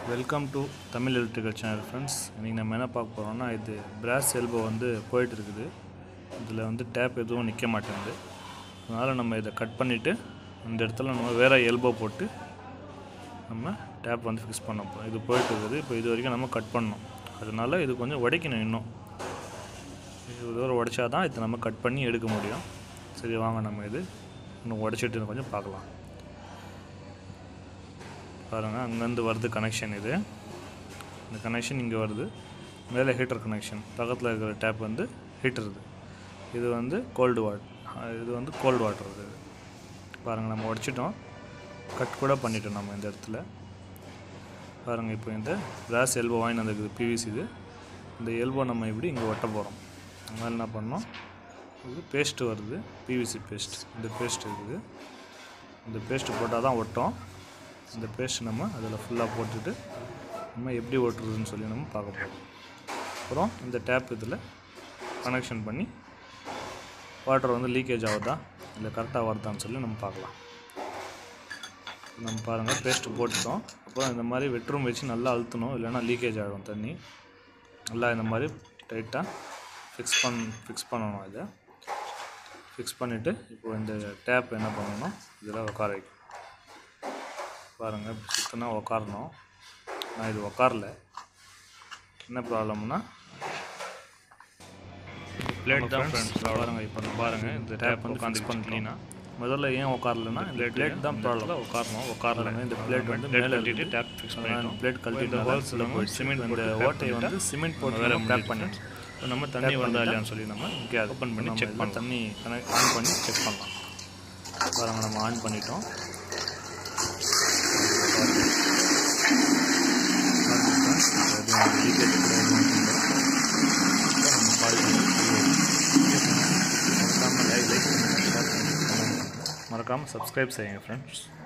Welcome to Tamil electrical channel friends. இன்றைக்கி நம்ம என்ன பார்க்க போகிறோம்னா, இது பிராஸ் எல்போ வந்து போயிட்டு இருக்குது. இதில் வந்து டேப் எதுவும் நிற்க மாட்டேங்குது. அதனால் நம்ம இதை கட் பண்ணிவிட்டு இந்த இடத்துல நம்ம வேறு எல்போ போட்டு நம்ம டேப் வந்து ஃபிக்ஸ் பண்ண போகிறோம். இது போயிட்டு இருக்குது. இப்போ இது வரைக்கும் நம்ம கட் பண்ணோம். அதனால் இது கொஞ்சம் உடைக்கணும். இது தூரம் உடைச்சா தான் இதை நம்ம கட் பண்ணி எடுக்க முடியும். சரி, வாங்க நம்ம இது இன்னும் உடைச்சிட்டு கொஞ்சம் பார்க்கலாம். பாருங்கள், அங்கேருந்து வருது கனெக்ஷன். இது இந்த கனெக்ஷன் இங்கே வருது. மேலே ஹீட்டர் கனெக்ஷன், பக்கத்தில் இருக்கிற டேப் வந்து ஹீட்டர். இது வந்து கோல்டு வாட்டர். இது வந்து கோல்டு வாட்டர். இது பாருங்கள், நம்ம உடைச்சிட்டோம். கட் கூட பண்ணிட்டோம் நம்ம இந்த இடத்துல. பாருங்கள், இப்போ இந்த பிராஸ் எல்போ வாங்கி வந்துருக்குது, பிவிசி. இந்த எல்போ நம்ம இப்படி இங்கே ஒட்ட போகிறோம். அதனால் என்ன பண்ணோம், இது பேஸ்ட்டு வருது, பிவிசி பேஸ்ட். இந்த பேஸ்ட் இருக்குது. இந்த பேஸ்ட்டு போட்டால் தான் ஒட்டும். இந்த பேஸ்ட் நம்ம அதில் ஃபுல்லாக போட்டுட்டு நம்ம எப்படி ஓட்டுறதுன்னு சொல்லி நம்ம பார்க்க போகிறோம். அப்புறம் இந்த டேப் இதில் கனெக்ஷன் பண்ணி வாட்டர் வந்து லீக்கேஜ் ஆகுதா இல்லை கரெக்டாக வருதான்னு சொல்லி நம்ம பார்க்கலாம். நம்ம பாருங்கள், பேஸ்ட்டு போட்டுட்டோம். அப்புறம் இந்த மாதிரி வெட்ரூம் வச்சு நல்லா அழுத்தணும், இல்லைன்னா லீக்கேஜ் ஆகிடும் தண்ணி. நல்லா இந்த மாதிரி டைட்டாக ஃபிக்ஸ் பண்ணணும். இதை ஃபிக்ஸ் பண்ணிவிட்டு இப்போ இந்த டேப் என்ன பண்ணணும், இதில் உட்கார வைக்கணும். பாருங்கள், சுத்தனா உக்காரணும். நான் இது உக்காரல. என்ன ப்ராப்ளம்னா பிளேட் தான் ஃப்ரெண்ட்ஸ். பாருங்கள், இப்போ நான் பாருங்கள் இந்த டேப் வந்து ஃபிக்ஸ் பண்ணிட்டீங்கன்னா முதல்ல ஏன் உட்காரலன்னா இந்த பிளேட் தான் ப்ராப்ளம். உட்காரலங்க. இந்த பிளேட் வந்து மேலே கட்டிட்டு டேப் ஃபிக்ஸ் பண்ணிட்டோம். பிளேட் கழட்டிட்டு ஹோல்ஸில் போய் சிமெண்ட் இந்த ஓட்டையை வந்து சிமெண்ட் போட்டு வேறு டேப் பண்ணிட்டு இப்போ நம்ம தண்ணி வந்தா இல்லையான்னு சொல்லி நம்ம இங்கே ஓப்பன் பண்ணி செக் பண்ணி தண்ணி ஆன் பண்ணி செக் பண்ணலாம். பாருங்கள், நம்ம ஆன் பண்ணிட்டோம். மறக்காமல் சப்ஸ்கிரைப் செய்யுங்க ஃப்ரெண்ட்ஸ்.